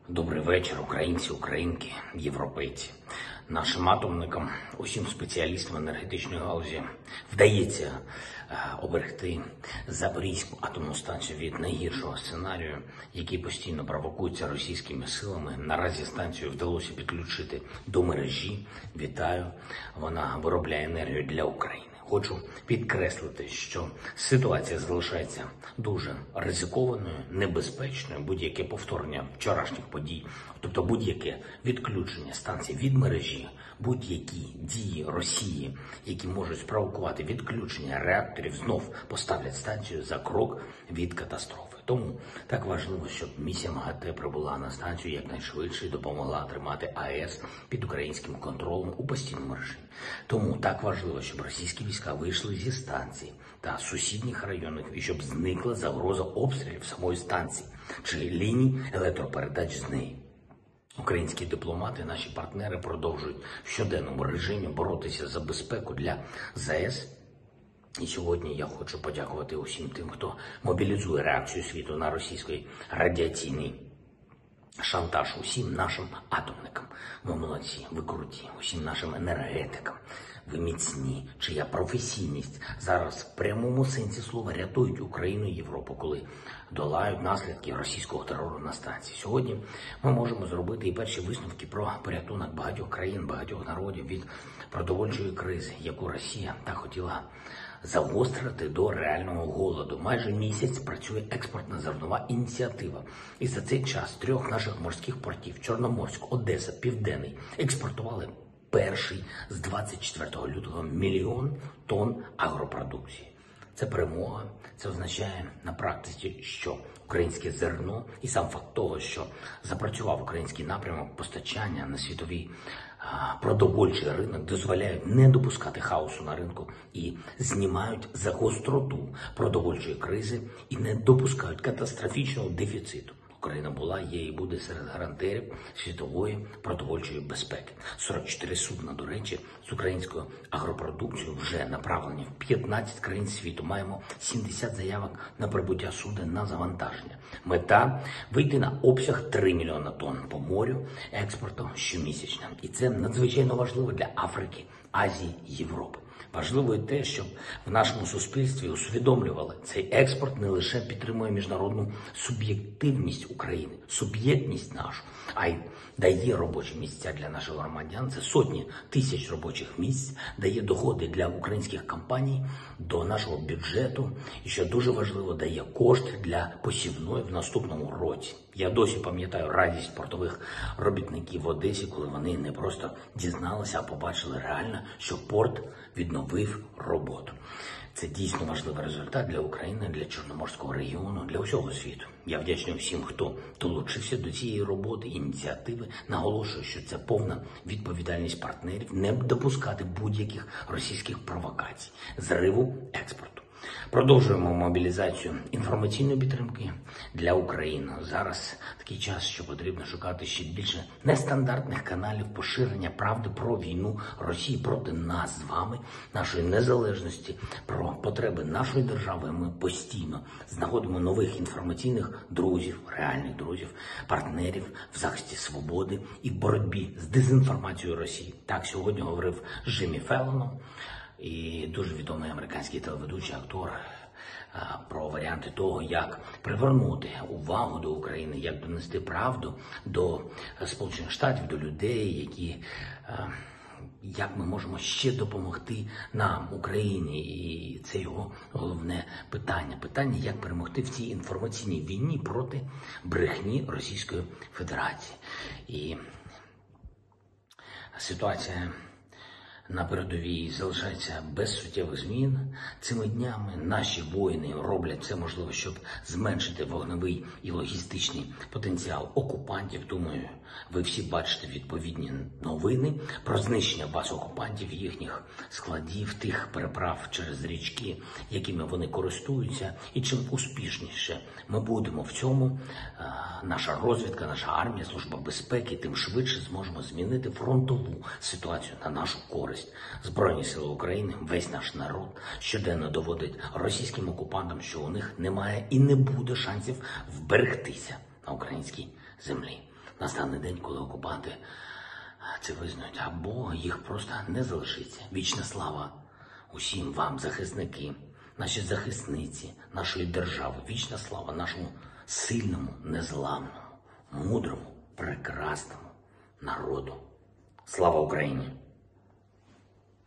Добрий вечір, українці, українки, європейці. Нашим атомникам, усім спеціалістам енергетичної галузі вдається оберегти Запорізьку атомну станцію від найгіршого сценарію, який постійно провокується російськими силами. Наразі станцію вдалося підключити до мережі. Вітаю, вона виробляє енергію для України. Хочу підкреслити, що ситуація залишається дуже ризикованою, небезпечною. Будь-яке повторення вчорашніх подій, тобто будь-яке відключення станції від мережі, будь-які дії Росії, які можуть спровокувати відключення реакторів, знов поставлять станцію за крок від катастрофи. Тому так важливо, щоб місія МАГАТЕ прибула на станцію якнайшвидше і допомогла тримати АЕС під українським контролем у постійному режимі. Тому так важливо, щоб російські війська вийшли зі станції та сусідніх районів і щоб зникла загроза обстрілів самої станції чи ліній електропередач з неї. Українські дипломати, наші партнери продовжують в щоденному режимі боротися за безпеку для ЗАЕС. І сьогодні я хочу подякувати усім тим, хто мобілізує реакцію світу на російський радіаційний шантаж, усім нашим атомникам. Ви молодці, ви круті, усім нашим енергетикам. Ви міцні, чия професійність зараз в прямому сенсі слова рятують Україну і Європу, коли долають наслідки російського терору на станції. Сьогодні ми можемо зробити і перші висновки про порятунок багатьох країн, багатьох народів від продовольчої кризи, яку Росія так хотіла загострити до реального голоду. Майже місяць працює експортна зернова ініціатива. І за цей час 3 наших морських портів – Чорноморськ, Одеса, Південний – експортували перший з 24 лютого 1 мільйон тонн агропродукції. Це перемога, це означає на практиці, що українське зерно і сам факт того, що запрацював український напрямок постачання на світовий продовольчий ринок, дозволяють не допускати хаосу на ринку і знімають за гостроту продовольчої кризи і не допускають катастрофічного дефіциту. Україна була, є і буде серед гарантерів світової продовольчої безпеки. 44 судна, до речі, з українською агропродукцією вже направлені в 15 країн світу. Маємо 70 заявок на прибуття суден на завантаження. Мета – вийти на обсяг 3 мільйона тонн по морю експорту щомісячно. І це надзвичайно важливо для Африки, Азії, Європи. Важливо і те, щоб в нашому суспільстві усвідомлювали, цей експорт не лише підтримує міжнародну суб'єктивність України, суб'єктність нашу, а й дає робочі місця для наших громадян. Це сотні тисяч робочих місць, дає доходи для українських компаній до нашого бюджету і, що дуже важливо, дає кошти для посівної в наступному році. Я досі пам'ятаю радість портових робітників в Одесі, коли вони не просто дізналися, а побачили реально, що порт відновив роботу. Це дійсно важливий результат для України, для Чорноморського регіону, для усього світу. Я вдячний всім, хто долучився до цієї роботи, ініціативи. Наголошую, що це повна відповідальність партнерів не допускати будь-яких російських провокацій, зриву експорту. Продовжуємо мобілізацію інформаційної підтримки для України. Зараз такий час, що потрібно шукати ще більше нестандартних каналів поширення правди про війну Росії проти нас з вами, нашої незалежності, про потреби нашої держави. Ми постійно знаходимо нових інформаційних друзів, реальних друзів, партнерів в захисті свободи і в боротьбі з дезінформацією Росії. Так сьогодні говорив Джиммі Феллон, і дуже відомий американський телеведучий, актор, про варіанти того, як привернути увагу до України, як донести правду до Сполучених Штатів, до людей, як ми можемо ще допомогти нам, Україні. І це його головне питання. Питання, як перемогти в цій інформаційній війні проти брехні Російської Федерації. І ситуація на передовій залишається без суттєвих змін. Цими днями наші воїни роблять все можливе, щоб зменшити вогневий і логістичний потенціал окупантів. Думаю, ви всі бачите відповідні новини про знищення баз окупантів, їхніх складів, тих переправ через річки, якими вони користуються. І чим успішніше ми будемо в цьому, наша розвідка, наша армія, Служба безпеки, тим швидше зможемо змінити фронтову ситуацію на нашу користь. Збройні сили України, весь наш народ щоденно доводить російським окупантам, що у них немає і не буде шансів вберегтися на українській землі. Настане день, коли окупанти це визнають, або їх просто не залишиться. Вічна слава усім вам, захисники, наші захисниці, нашої держави. Вічна слава нашому сильному, незламному, мудрому, прекрасному народу. Слава Україні!